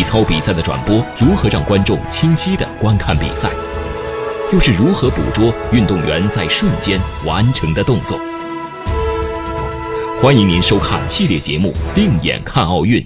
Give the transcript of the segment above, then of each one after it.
操比赛的转播如何让观众清晰地观看比赛？又是如何捕捉运动员在瞬间完成的动作？欢迎您收看系列节目《另眼看奥运》。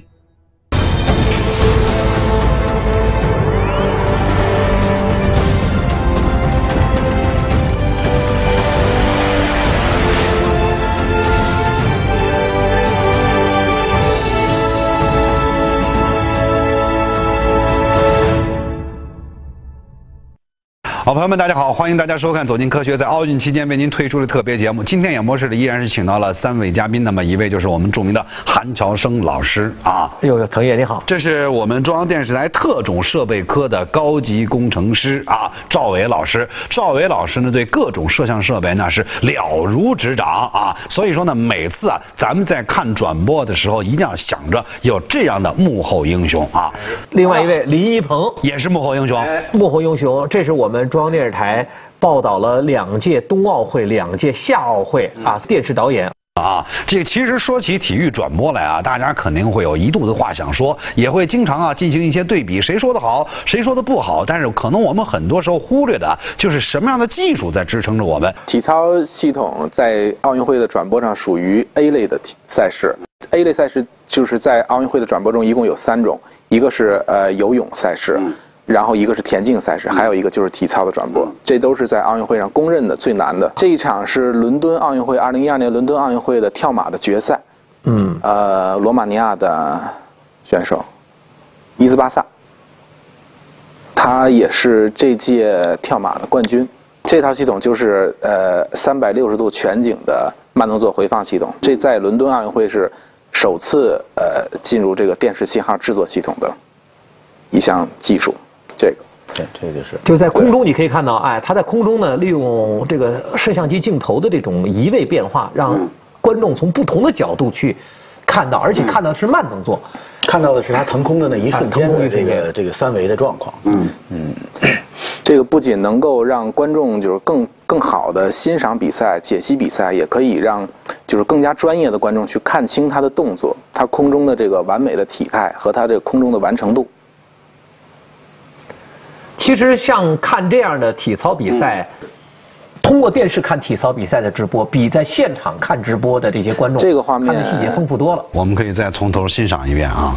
好，朋友们，大家好，欢迎大家收看《走进科学》在奥运期间为您推出的特别节目。今天演播室里依然是请到了3位嘉宾，那么一位就是我们著名的韩乔生老师啊。 哎呦，腾爷你好。 这是我们中央电视台特种设备科的高级工程师啊，赵伟老师。赵伟老师呢，对各种摄像设备那是了如指掌啊。所以说呢，每次啊，咱们在看转播的时候，一定要想着有这样的幕后英雄啊。 另外一位林一鹏也是幕后英雄。 幕后英雄，这是我们中央电视台报道了2届冬奥会、2届夏奥会啊，电视导演。 这个其实说起体育转播来啊，大家肯定会有一肚子话想说，也会经常啊进行一些对比，谁说的好，谁说的不好。但是可能我们很多时候忽略的就是什么样的技术在支撑着我们。 体操系统在奥运会的转播上属于 A 类的赛事。A 类赛事就是在奥运会的转播中一共有3种，一个是游泳赛事。然后一个是田径赛事，还有一个就是体操的转播，这都是在奥运会上公认的最难的。这一场是伦敦奥运会2012年伦敦奥运会的跳马的决赛，罗马尼亚的选手伊兹巴萨，他也是这届跳马的冠军。这套系统就是360度全景的慢动作回放系统，这在伦敦奥运会是首次进入这个电视信号制作系统的一项技术。这个是就在空中，你可以看到，哎，他在空中呢，利用这个摄像机镜头的这种移位变化，让观众从不同的角度去看到，而且看到的是慢动作， 看到的是他腾空的那一瞬间的这个3维的状况。 这个不仅能够让观众就是更好的欣赏比赛、解析比赛，也可以让就是更加专业的观众去看清他的动作，他空中的这个完美的体态和他这个空中的完成度。 其实像看这样的体操比赛，通过电视看体操比赛的直播，比在现场看直播的这些观众， 这个画面看的细节丰富多了。 我们可以再从头欣赏一遍啊。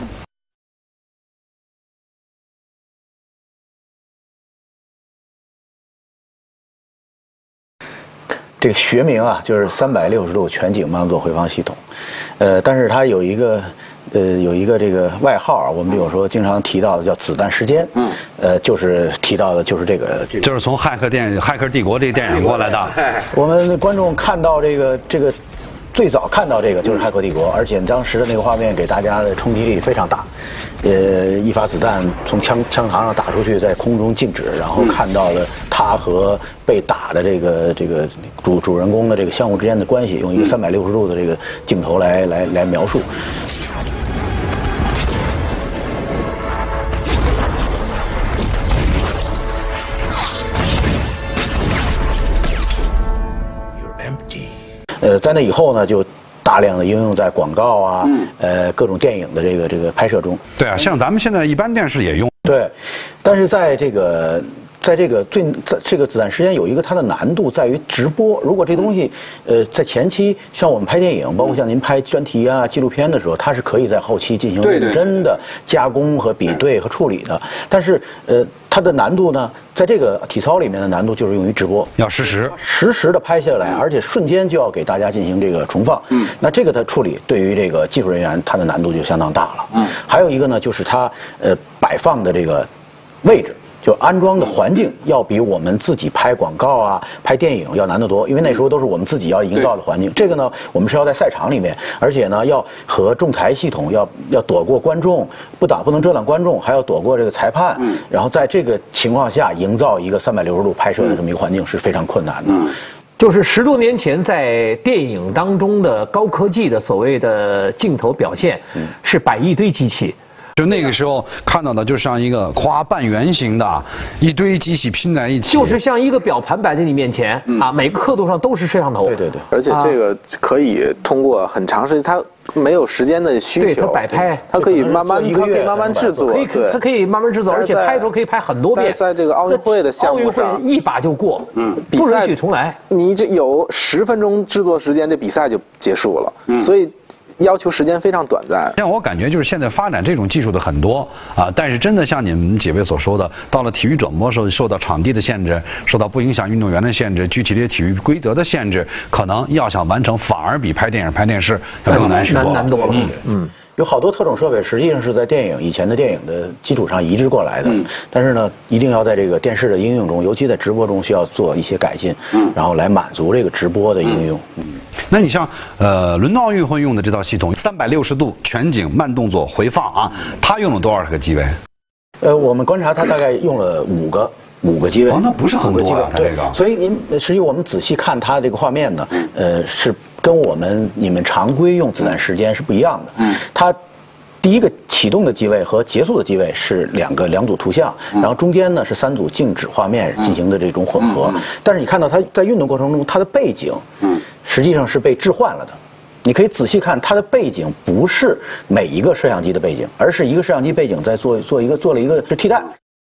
这个学名啊，就是360度全景慢动作回放系统，但是它有一个这个外号啊，我们有时候经常提到的叫子弹时间，就是提到的就是这个， 就是从骇客帝国这电影过来的。 我们观众看到这个最早看到这个就是《骇客帝国》，而且当时的那个画面给大家的冲击力非常大。一发子弹从枪膛上打出去，在空中静止，然后看到了他和被打的这个主人公的这个相互之间的关系，用一个360度的这个镜头来描述。在那以后呢，就大量的应用在广告啊，各种电影的这个拍摄中。 对啊，像咱们现在一般电视也用。 对，但是在这个子弹时间有一个它的难度在于直播。如果这东西在前期，像我们拍电影，包括像您拍专题啊、纪录片的时候，它是可以在后期进行认真的加工和比对和处理的。但是它的难度呢，在这个体操里面的难度就是用于直播， 要实时的拍下来，而且瞬间就要给大家进行这个重放。那这个的处理对于这个技术人员，它的难度就相当大了。还有一个呢，就是它摆放的这个位置。就安装的环境要比我们自己拍广告啊、拍电影要难得多，因为那时候都是我们自己要营造的环境。这个呢，我们是要在赛场里面，而且呢，要和重台系统要躲过观众，不能遮挡观众，还要躲过这个裁判。然后在这个情况下，营造一个360度拍摄的这么一个环境是非常困难的。 就是10多年前在电影当中的高科技的所谓的镜头表现，是摆一堆机器。 就那个时候看到的，就像一个跨半圆形的一堆机器拼在一起， 就是像一个表盘摆在你面前啊，每个刻度上都是摄像头。 对对对， 而且这个可以通过很长时间，它没有时间的需求， 对，它摆拍， 它可以慢慢制作， 它可以慢慢制作，而且拍的时候可以拍很多遍。 在这个奥运会的项目上， 奥运会一把就过，不允许重来。 你这有10分钟制作时间，这比赛就结束了，所以。要求时间非常短暂， 像我感觉就是现在发展这种技术的很多啊，但是真的像你们几位所说的，到了体育转播时候，受到场地的限制，受到不影响运动员的限制，具体的体育规则的限制，可能要想完成，反而比拍电影、拍电视要更难许多。 难多了。 有好多特种设备实际上是在以前的电影的基础上移植过来的，但是呢，一定要在这个电视的应用中，尤其在直播中需要做一些改进，然后来满足这个直播的应用。 那你像伦敦奥运会用的这套系统，360度全景慢动作回放啊，它用了多少个机位？ 我们观察它大概用了5个机位。 那不是很多啊，它这个。 所以实际我们仔细看它这个画面呢，是跟你们常规用子弹时间是不一样的。它第一个启动的机位和结束的机位是两组图像，然后中间呢是3组静止画面进行的这种混合。但是你看到它在运动过程中，它的背景实际上是被置换了的。你可以仔细看它的背景，不是每一个摄像机的背景，而是一个摄像机背景在做了一个是替代。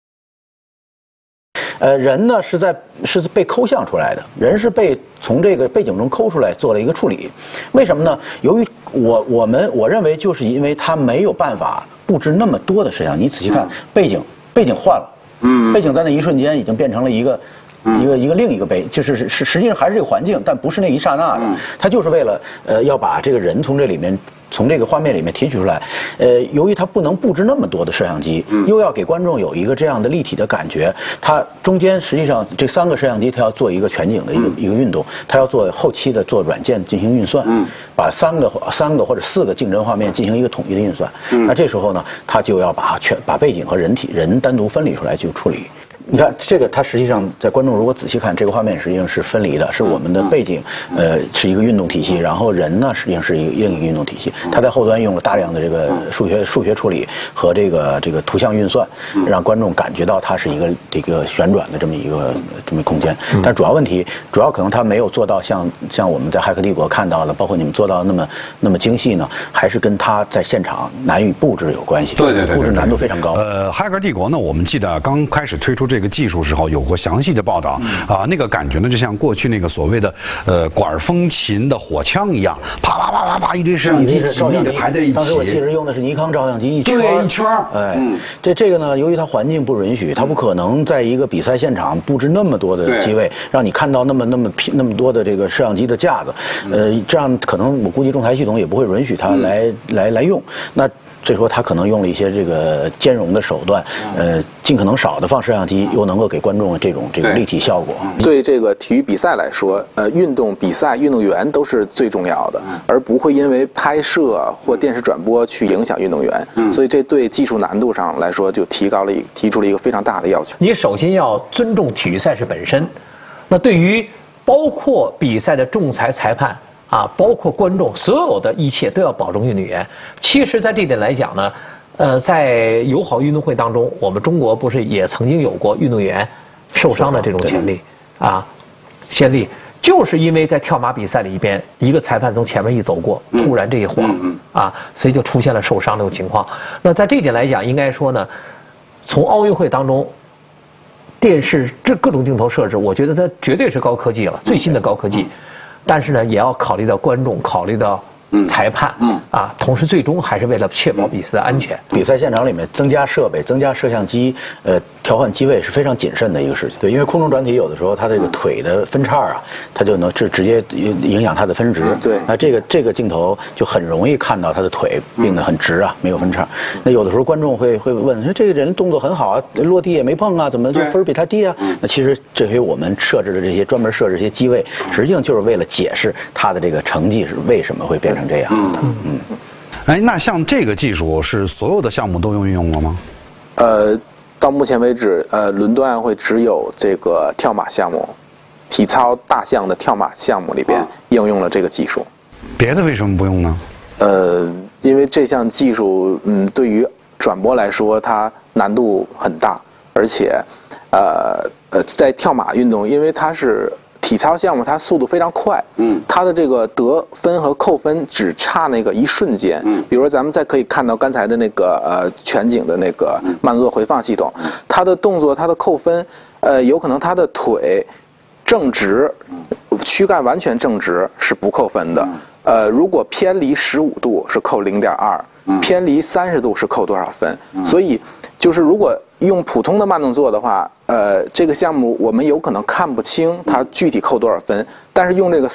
人呢是被抠像出来的，人是被从这个背景中抠出来做了一个处理。为什么呢？由于我认为就是因为它没有办法布置那么多的摄像。你仔细看背景换了，背景在那一瞬间已经变成了另一个背，就是实际上还是这个环境，但不是那一刹那的。它就是为了要把这个人从这个画面里面提取出来，由于它不能布置那么多的摄像机，又要给观众有一个这样的立体的感觉，它中间实际上这3个摄像机它要做一个全景的一个运动，它要做后期的做软件进行运算，把3个或者4个竞争画面进行一个统一的运算。那这时候呢，它就要把背景和人单独分离出来去处理。你看这个，它实际上在观众如果仔细看这个画面，实际上是分离的，是我们的背景，是一个运动体系，然后人呢实际上是另一个运动体系。它在后端用了大量的这个数学处理和这个图像运算，让观众感觉到它是一个旋转的这么一个空间。但主要可能它没有做到像我们在《骇客帝国》看到的，包括你们做到那么精细呢，还是跟它在现场难以布置有关系。 对， 布置难度非常高。 《骇客帝国》呢，我们记得刚开始推出这个技术时候有过详细的报道啊，那个感觉呢就像过去那个所谓的管风琴的火枪一样，啪啪啪啪啪一堆摄像机紧密的排在一起。 当时我记得用的是尼康照相机一圈儿， 这个呢，由于它环境不允许，它不可能在一个比赛现场布置那么多的机位，让你看到那么多的这个摄像机的架子，这样可能我估计仲裁系统也不会允许它来用。那这时候他可能用了一些这个兼容的手段，尽可能少的放摄像机，又能够给观众这个立体效果。 对这个体育比赛来说，运动比赛运动员都是最重要的，而不会因为拍摄或电视转播去影响运动员。所以这对技术难度上来说就提出了一个非常大的要求。 你首先要尊重体育赛事本身，那对于包括比赛的仲裁裁判。包括观众，所有的一切都要保证运动员。其实，在这点来讲呢，在友好运动会当中，我们中国不是也曾经有过运动员受伤的这种先例，就是因为在跳马比赛里边，一个裁判从前面一走过，突然这一晃所以就出现了受伤这种情况。那在这一点来讲，应该说呢，从奥运会当中，电视这各种镜头设置，我觉得它绝对是高科技了，最新的高科技。但是呢，也要考虑到观众，考虑到裁判，同时最终还是为了确保比赛的安全。 比赛现场里面增加设备、增加摄像机，调换机位是非常谨慎的一个事情。对，因为空中转体有的时候它这个腿的分叉它就能直接影响它的分值。 对， 那这个镜头就很容易看到他的腿并得很直没有分叉。那有的时候观众会问说，这个人动作很好落地也没碰怎么就分比他低那其实这回我们设置的这些专门设置这些机位，实际上就是为了解释他的这个成绩是为什么会变成这样的。 那像这个技术是所有的项目都运用了吗？ 到目前为止，伦敦奥运会只有这个跳马项目，体操大项的跳马项目里边应用了这个技术。 别的为什么不用呢？ 因为这项技术，对于转播来说，它难度很大，而且，在跳马运动，因为它是体操项目它速度非常快，它的这个得分和扣分只差那个一瞬间，比如说咱们再可以看到刚才的那个全景的那个慢动作回放系统，它的动作它的扣分，有可能它的腿正直，躯干完全正直是不扣分的，如果偏离15度是扣0.2。偏离30度是扣多少分？所以就是如果用普通的慢动作的话，这个项目我们有可能看不清它具体扣多少分，但是用这个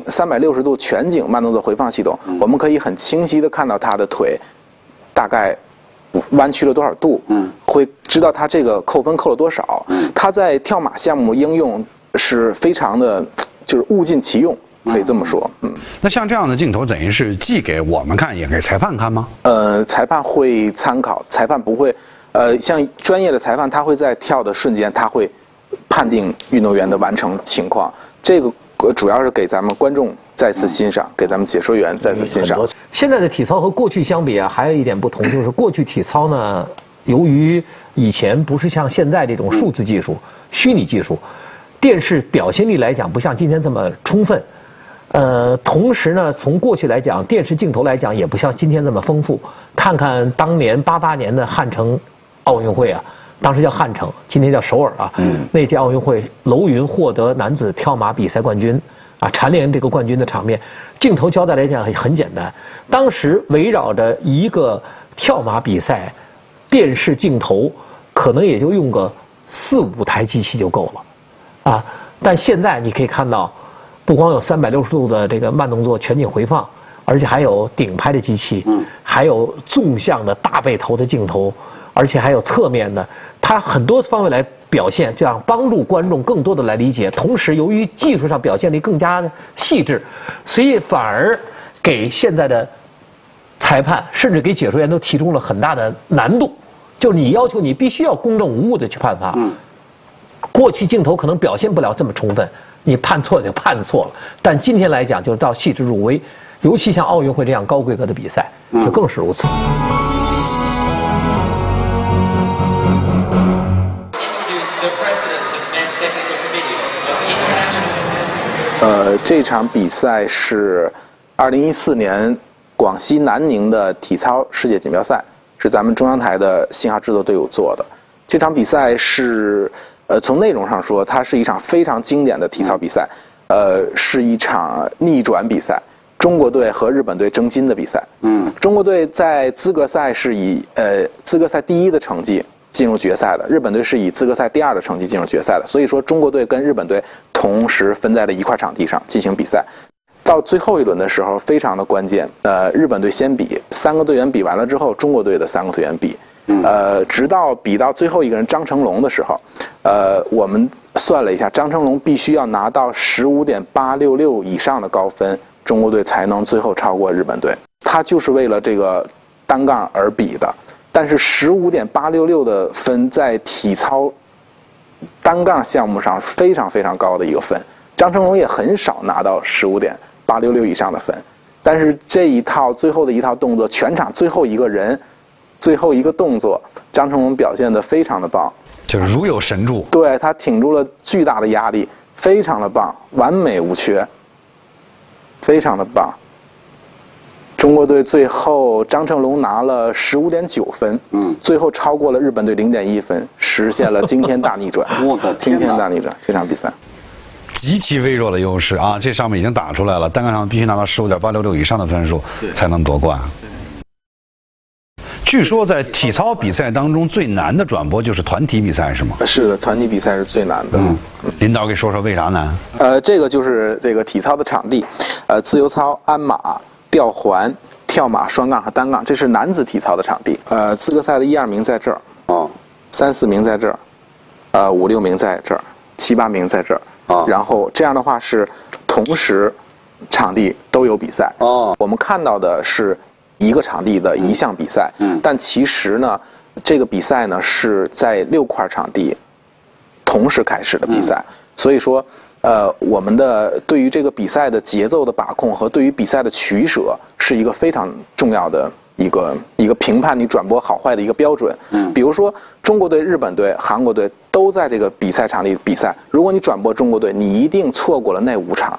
360度全景慢动作回放系统，我们可以很清晰的看到它的腿大概弯曲了多少度，会知道它这个扣分扣了多少。它在跳马项目应用是非常的，就是物尽其用。可以这么说， 那像这样的镜头，等于是既给我们看，也给裁判看吗？ 裁判会参考，裁判不会，像专业的裁判，他会在跳的瞬间，他会判定运动员的完成情况。这个主要是给咱们观众再次欣赏，给咱们解说员再次欣赏。 现在的体操和过去相比啊，还有一点不同，就是过去体操呢，由于以前不是像现在这种数字技术、虚拟技术，电视表现力来讲，不像今天这么充分。同时呢，从过去来讲，电视镜头来讲也不像今天这么丰富。看看当年88年的汉城奥运会啊，当时叫汉城，今天叫首尔啊。那届奥运会，楼云获得男子跳马比赛冠军，啊，蝉联这个冠军的场面，镜头交代来讲很简单。当时围绕着一个跳马比赛，电视镜头可能也就用个4、5台机器就够了，啊，但现在你可以看到。不光有360度的这个慢动作全景回放，而且还有顶拍的机器，还有纵向的大背头的镜头，而且还有侧面的，它很多方面来表现，这样帮助观众更多的来理解。同时，由于技术上表现力更加细致，所以反而给现在的裁判甚至给解说员都提供了很大的难度，就是你要求你必须要公正无误的去判罚。过去镜头可能表现不了这么充分。你判错了就判错了，但今天来讲，就是到细致入微，尤其像奥运会这样高规格的比赛，就更是如此。 这场比赛是2014年广西南宁的体操世界锦标赛，是咱们中央台的信号制作队伍做的。这场比赛是。从内容上说，它是一场非常经典的体操比赛，是一场逆转比赛，中国队和日本队争金的比赛。中国队在资格赛是以资格赛第1的成绩进入决赛的，日本队是以资格赛第2的成绩进入决赛的。所以说，中国队跟日本队同时分在了一块场地上进行比赛。到最后一轮的时候，非常的关键。日本队先比，3个队员比完了之后，中国队的3个队员比。直到比到最后一个人张成龙的时候，我们算了一下，张成龙必须要拿到15.866以上的高分，中国队才能最后超过日本队。他就是为了这个单杠而比的，但是15.866的分在体操单杠项目上非常非常高的一个分，张成龙也很少拿到15.866以上的分，但是这一套最后的一套动作，全场最后一个人。最后一个动作，张成龙表现得非常的棒， 就是如有神助。 对，他挺住了巨大的压力，非常的棒，完美无缺，非常的棒。中国队最后张成龙拿了15.9分，最后超过了日本队0.1分，实现了惊天大逆转。惊天大逆转！这场比赛极其微弱的优势啊，这上面已经打出来了，单杠上必须拿到15.866以上的分数才能夺冠。据说在体操比赛当中最难的转播就是团体比赛，是吗？ 是的，团体比赛是最难的。 领导给说说为啥难？ 这个就是这个体操的场地，自由操、鞍马、吊环、跳马、双杠和单杠，这是男子体操的场地。资格赛的1、2名在这儿，3、4名在这儿，5、6名在这儿，7、8名在这儿。然后这样的话是同时场地都有比赛。我们看到的是一个场地的一项比赛，但其实呢，这个比赛呢是在6块场地同时开始的比赛，所以说，我们的对于这个比赛的节奏的把控和对于比赛的取舍是一个非常重要的一个评判你转播好坏的一个标准。比如说中国队、日本队、韩国队都在这个比赛场地比赛，如果你转播中国队，你一定错过了那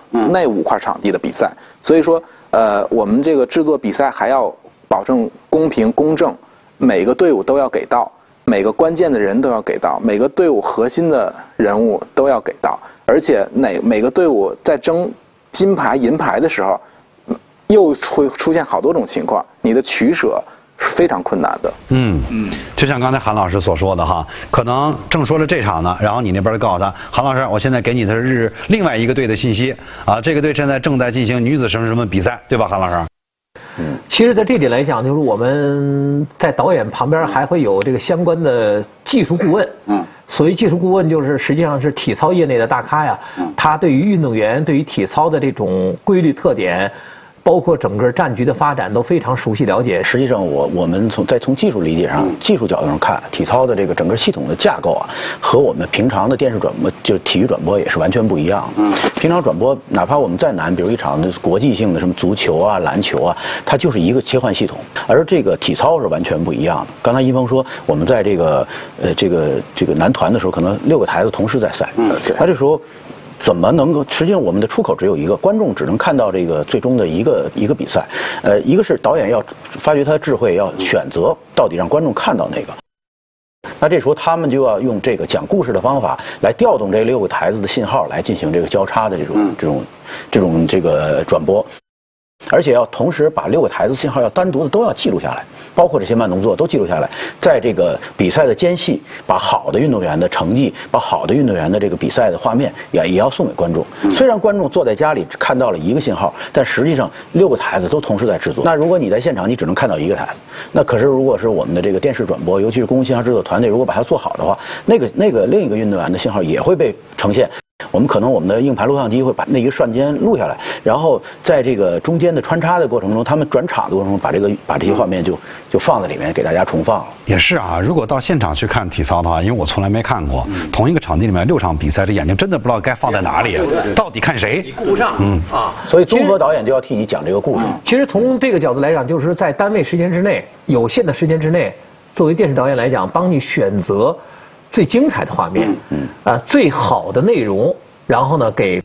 5块场地的比赛。所以说，我们这个制作比赛还要保证公平公正，每个队伍都要给到。每个关键的人都要给到，每个队伍核心的人物都要给到，而且每个队伍在争金牌、银牌的时候，又会出现好多种情况，你的取舍是非常困难的。 就像刚才韩老师所说的哈，可能正说了这场呢，然后你那边告诉他，韩老师，我现在给你的是另外一个队的信息啊，这个队现在正在进行女子什么什么比赛，对吧，韩老师？ 其实，在这点来讲，就是我们在导演旁边还会有这个相关的技术顾问。所谓技术顾问，就是实际上是体操业内的大咖呀。他对于运动员、对于体操的这种规律特点，包括整个战局的发展都非常熟悉了解。 实际上，我们从技术理解上、技术角度上看，体操的这个整个系统的架构啊，和我们平常的电视转播，就是体育转播也是完全不一样的。平常转播，哪怕我们再难，比如一场国际性的什么足球啊、篮球啊，它就是一个切换系统，而这个体操是完全不一样的。刚才一峰说，我们在这个男团的时候，可能6个台子同时在赛，那这时候。怎么能够？实际上，我们的出口只有一个，观众只能看到这个最终的一个比赛。一个是导演要发掘他的智慧，要选择到底让观众看到哪个。那这时候他们就要用这个讲故事的方法来调动这6个台子的信号来进行这个交叉的这种转播，而且要同时把6个台子信号要单独的都要记录下来。包括这些慢动作都记录下来，在这个比赛的间隙，把好的运动员的成绩，把好的运动员的这个比赛的画面也要送给观众。虽然观众坐在家里看到了一个信号，但实际上6个台子都同时在制作。那如果你在现场，你只能看到一个台子。那可是如果是我们的这个电视转播，尤其是公共信号制作团队，如果把它做好的话，那个另一个运动员的信号也会被呈现。我们的硬盘录像机会把那一瞬间录下来，然后在这个中间的穿插的过程中，他们转场的过程中，把这些画面就放在里面给大家重放了。 也是啊，如果到现场去看体操的话，因为我从来没看过，同一个场地里面6场比赛，这眼睛真的不知道该放在哪里，到底看谁？ 你顾不上。 所以综合导演就要替你讲这个故事。 其实从这个角度来讲，就是在单位时间之内，有限的时间之内，作为电视导演来讲，帮你选择最精彩的画面，最好的内容。然后呢，给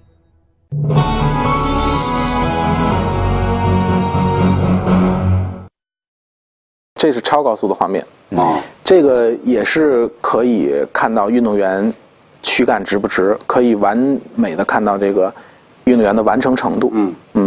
这是超高速的画面这个也是可以看到运动员躯干直不直，可以完美的看到这个运动员的完成程度。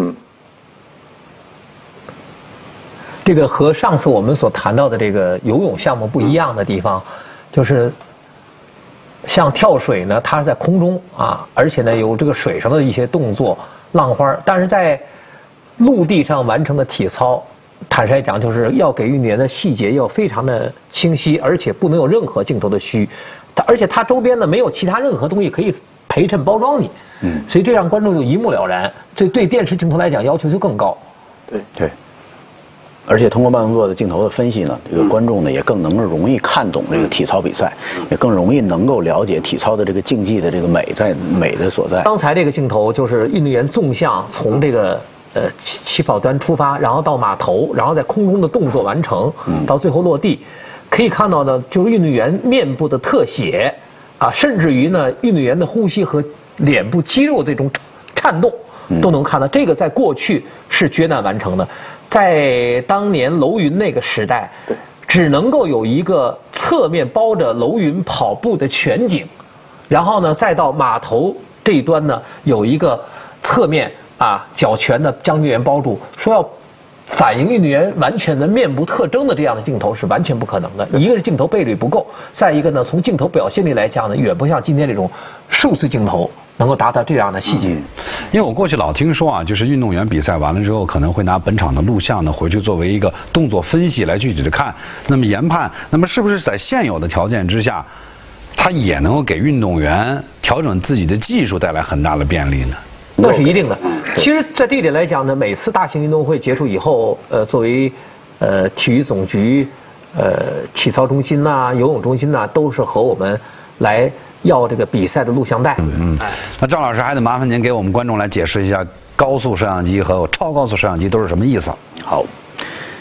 这个和上次我们所谈到的这个游泳项目不一样的地方，就是像跳水呢，它是在空中而且呢有这个水上的一些动作浪花，但是在陆地上完成的体操，坦率讲就是要给运动员的细节要非常的清晰，而且不能有任何镜头的虚，而且它周边呢没有其他任何东西可以陪衬包装你，所以这让观众就一目了然，这对电视镜头来讲要求就更高。 对。而且通过慢动作的镜头的分析呢，这个观众呢也更容易看懂这个体操比赛，也更容易能够了解体操的这个竞技的这个美的所在。 刚才这个镜头就是运动员纵向从这个起跑端出发，然后到码头，然后在空中的动作完成，到最后落地，可以看到呢，就是运动员面部的特写甚至于呢运动员的呼吸和脸部肌肉这种颤动。都能看到，这个在过去是绝难完成的，在当年楼云那个时代，只能够有一个侧面包着楼云跑步的全景，然后呢，再到码头这一端呢，有一个侧面较全的将运动员包住，说要反映运动员完全的面部特征的这样的镜头是完全不可能的。一个是镜头倍率不够，再一个呢，从镜头表现力来讲呢，远不像今天这种数字镜头能够达到这样的细节。 因为我过去老听说就是运动员比赛完了之后，可能会拿本场的录像呢回去作为一个动作分析来具体的看，那么研判，那么是不是在现有的条件之下，它也能够给运动员调整自己的技术带来很大的便利呢？ 那是一定的。其实，在这一点来讲呢，每次大型运动会结束以后，作为体育总局、体操中心游泳中心都是和我们来要这个比赛的录像带。 那赵老师还得麻烦您给我们观众来解释一下高速摄像机和超高速摄像机都是什么意思？ 好，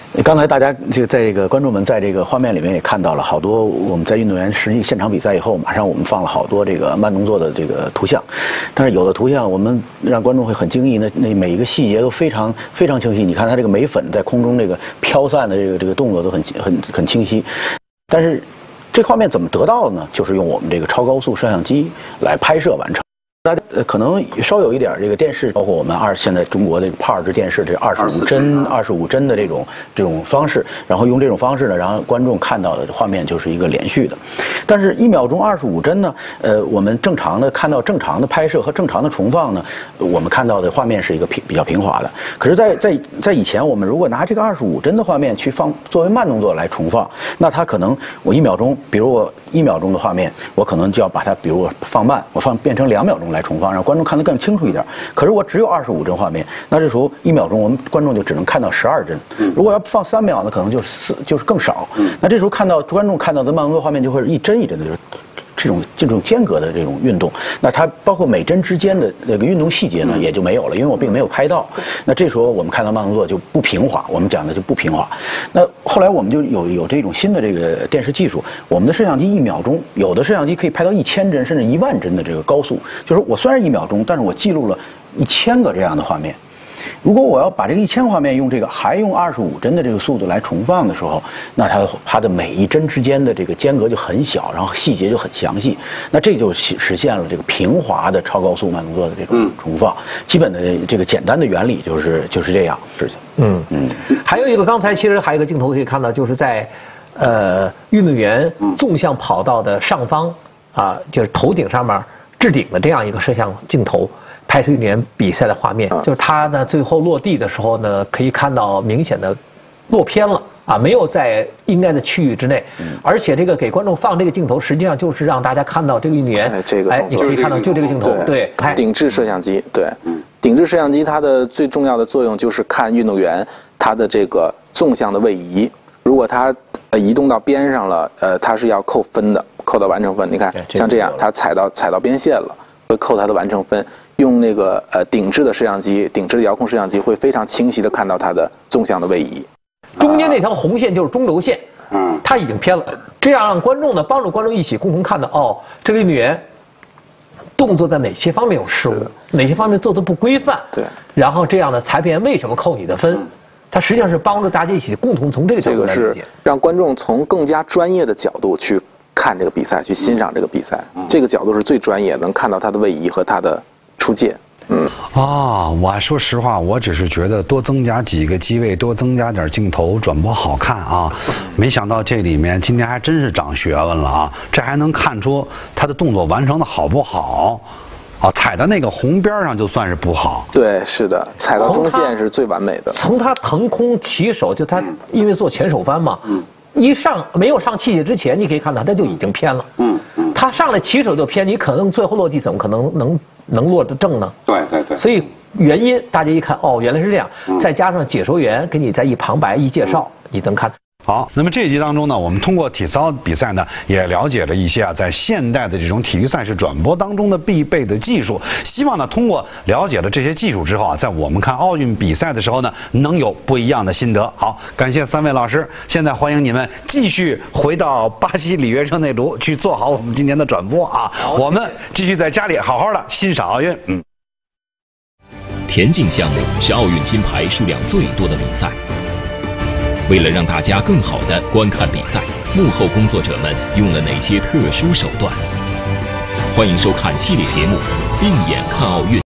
刚才大家这个在这个观众们在这个画面里面也看到了好多我们在运动员实际现场比赛以后，马上我们放了好多这个慢动作的这个图像，但是有的图像我们让观众会很惊异，那每一个细节都非常清晰。你看它这个眉粉在空中这个飘散的这个动作都很清晰，但是这画面怎么得到的呢？就是用我们这个超高速摄像机来拍摄完成。大家可能稍有一点这个电视，包括我们现在中国的PARS电视这25帧的这种方式，然后用这种方式呢，让观众看到的画面就是一个连续的。但是1秒钟25帧呢，我们正常的看到正常的拍摄和正常的重放呢，我们看到的画面是一个比较平滑的。可是在以前，我们如果拿这个25帧的画面去作为慢动作来重放，那它可能我1秒钟，比如我1秒钟的画面，我可能就要把它，比如我放慢，我变成2秒钟来重放，让观众看得更清楚一点。可是我只有25帧画面，那这时候1秒钟我们观众就只能看到12帧。如果要放3秒呢，可能就是更少。那这时候观众看到的慢动作画面就会是一帧一帧的，就是这种间隔的这种运动。那它包括每帧之间的那个运动细节呢，也就没有了，因为我并没有拍到。那这时候我们看到慢动作就不平滑，我们讲的就不平滑。那后来我们就有这种新的这个电视技术，我们的摄像机1秒钟，有的摄像机可以拍到1000帧甚至1万帧的这个高速，就是我虽然1秒钟，但是我记录了1000个这样的画面。如果我要把这个1000画面还用25帧的这个速度来重放的时候，那它的每一帧之间的这个间隔就很小，然后细节就很详细，那这就实现了这个平滑的超高速慢动作的这种重放。基本的这个简单的原理就是这样事情。 还有一个，刚才其实还有一个镜头可以看到，就是在运动员纵向跑道的上方就是头顶上面置顶的这样一个摄像镜头。拍摄运动员比赛的画面，就是他呢最后落地的时候呢，可以看到明显的落偏了没有在应该的区域之内，而且这个给观众放这个镜头，实际上就是让大家看到这个运动员，你可以看到就这个镜头，对， 顶置摄像机，对，顶置摄像机它的最重要的作用就是看运动员他的这个纵向的位移，如果他移动到边上了，他是要扣分的，扣到完成分。你看像这样，他踩到边线了，会扣他的完成分。用那个顶置的摄像机，顶置的遥控摄像机会非常清晰的看到它的纵向的位移。 中间那条红线就是中轴线，它已经偏了，这样让观众呢帮助观众一起共同看到这个运动员动作在哪些方面有失误，哪些方面做得不规范， 对， 然后这样的裁判员为什么扣你的分？它实际上是帮助大家一起共同从这个角度来理解， 这个是让观众从更加专业的角度去看这个比赛，去欣赏这个比赛，这个角度是最专业，能看到它的位移和它的出界。 我说实话，我只是觉得多增加几个机位，多增加点镜头，转播好看啊。没想到这里面今天还真是长学问了啊！这还能看出他的动作完成的好不好踩到那个红边上就算是不好。 对，是的，踩到中线是最完美的。 从他腾空起手，就他因为做前手翻嘛，没有上器械之前，你可以看到他就已经偏了。他上来起手就偏，你可能最后落地怎么可能落得正呢？ 对。 所以原因大家一看，原来是这样。再加上解说员给你在一旁白一介绍，你能看。 好，那么这一集当中呢，我们通过体操比赛呢，也了解了一些在现代的这种体育赛事转播当中的必备的技术。希望呢，通过了解了这些技术之后在我们看奥运比赛的时候呢，能有不一样的心得。好，感谢3位老师，现在欢迎你们继续回到巴西里约热内卢去做好我们今天的转播我们继续在家里好好的欣赏奥运。 田径项目是奥运金牌数量最多的比赛。为了让大家更好地观看比赛，幕后工作者们用了哪些特殊手段？欢迎收看系列节目《病眼看奥运》。